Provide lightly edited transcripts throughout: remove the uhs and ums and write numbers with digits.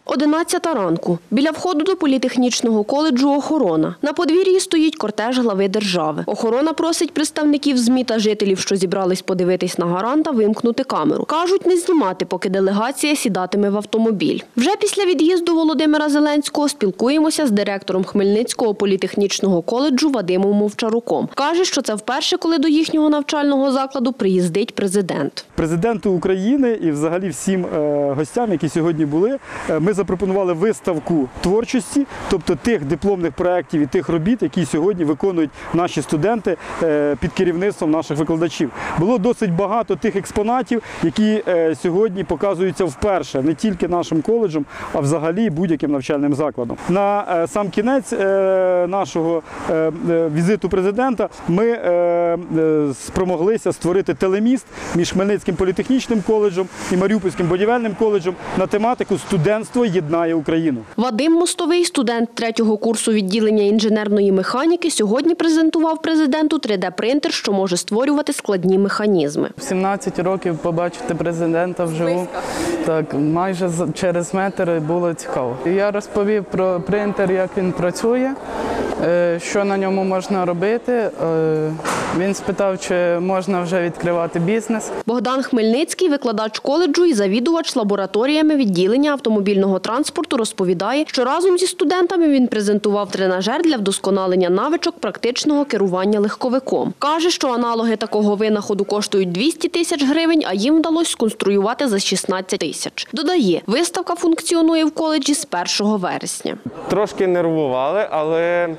11 ранку. Біля входу до політехнічного коледжу охорона. На подвір'ї стоїть кортеж глави держави. Охорона просить представників ЗМІ та жителів, що зібрались подивитись на гаранта, вимкнути камеру. Кажуть, не знімати, поки делегація сідатиме в автомобіль. Вже після від'їзду Володимира Зеленського спілкуємося з директором Хмельницького політехнічного коледжу Вадимом Мовчаруком. Каже, що це вперше, коли до їхнього навчального закладу приїздить президент. Президенту України і взагалі всім гостям, які сьогодні були, ми запропонували виставку творчості, тобто тих дипломних проєктів і тих робіт, які сьогодні виконують наші студенти під керівництвом наших викладачів. Було досить багато тих експонатів, які сьогодні показуються вперше, не тільки нашим коледжем, а взагалі будь-яким навчальним закладом. На сам кінець нашого візиту президента ми спромоглися створити телеміст між Хмельницьким політехнічним коледжем і Маріупольським будівельним коледжем на тематику «Студентство єднає Україну». Вадим Мостовий, студент 3-го курсу відділення інженерної механіки, сьогодні презентував президенту 3D-принтер, що може створювати складні механізми. В 17 років побачити президента вживу, так, майже через метр було цікаво. Я розповів про принтер, як він працює, що на ньому можна робити. Він спитав, чи можна вже відкривати бізнес. Богдан Хмельницький, викладач коледжу і завідувач лабораторіями відділення автомобільного транспорту, розповідає, що разом зі студентами він презентував тренажер для вдосконалення навичок практичного керування легковиком. Каже, що аналоги такого винаходу коштують 200 тисяч гривень, а їм вдалося сконструювати за 16 тисяч. Додає, виставка функціонує в коледжі з 1 вересня. Трошки нервували, але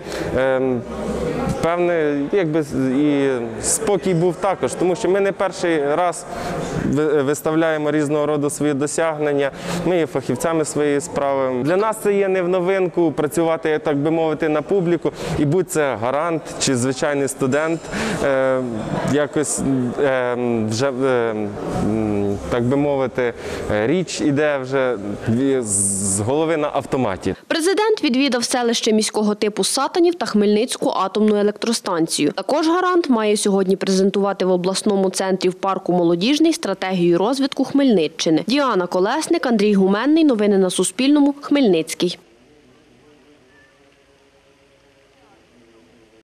певне, якби і спокій був також, тому що ми не перший раз виставляємо різного роду свої досягнення, ми є фахівцями своєї справи. Для нас це є не в новинку працювати, так би мовити, на публіку, і будь це гарант чи звичайний студент, якось вже, так би мовити, річ іде вже з голови на автоматі. Президент відвідав селище міського типу Сатанів та Хмельницьку атомну електростанцію. Також гарант має сьогодні презентувати в обласному центрі в парку «Молодіжний» стратегію розвитку Хмельниччини. Діана Колесник, Андрій Гуменний. Новини на Суспільному. Хмельницький.